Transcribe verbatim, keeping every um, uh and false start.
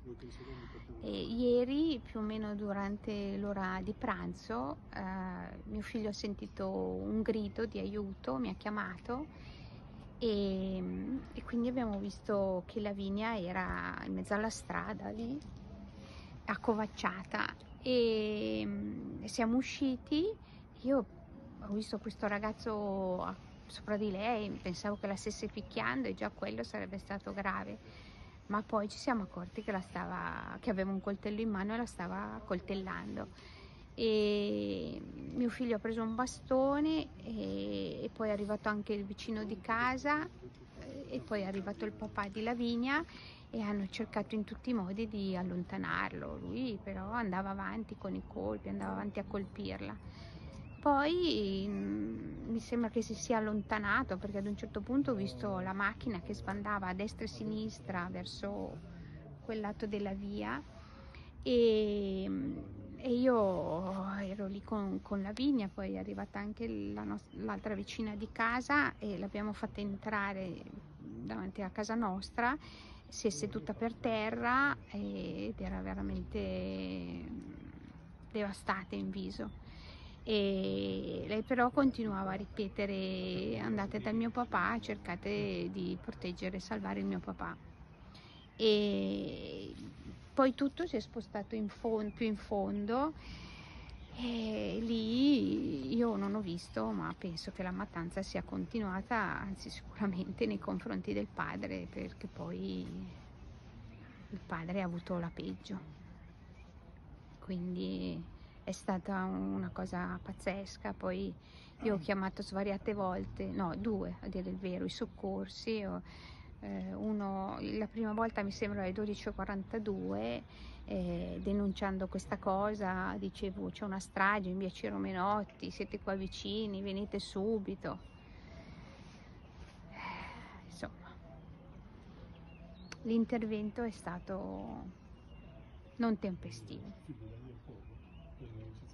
E ieri, più o meno durante l'ora di pranzo, eh, mio figlio ha sentito un grido di aiuto, mi ha chiamato e, e quindi abbiamo visto che Lavinia era in mezzo alla strada lì, accovacciata, e, e siamo usciti. Io ho visto questo ragazzo a- sopra di lei, pensavo che la stesse picchiando e già quello sarebbe stato grave, ma poi ci siamo accorti che, la stava, che aveva un coltello in mano e la stava coltellando. E mio figlio ha preso un bastone e, e poi è arrivato anche il vicino di casa eh, e poi è arrivato il papà di Lavinia e hanno cercato in tutti i modi di allontanarlo. Lui però andava avanti con i colpi, andava avanti a colpirla. Poi mh, mi sembra che si sia allontanato, perché ad un certo punto ho visto la macchina che sbandava a destra e a sinistra verso quel lato della via e, e io ero lì con, con Lavinia. Poi è arrivata anche l'altra vicina di casa e l'abbiamo fatta entrare davanti a casa nostra. Si è seduta per terra ed era veramente devastata in viso, e lei però continuava a ripetere: andate dal mio papà, cercate di proteggere e salvare il mio papà. E poi tutto si è spostato in fondo, più in fondo, e lì io non ho visto, ma penso che la mattanza sia continuata, anzi sicuramente nei confronti del padre, perché poi il padre ha avuto la peggio. Quindi è stata una cosa pazzesca. Poi io ho chiamato svariate volte, no, due a dire il vero, i soccorsi. Ho, eh, uno, la prima volta mi sembra alle dodici e quarantadue, eh, denunciando questa cosa, dicevo: c'è una strage in via Ciro Menotti, siete qua vicini, venite subito. Eh, insomma, l'intervento è stato non tempestivo.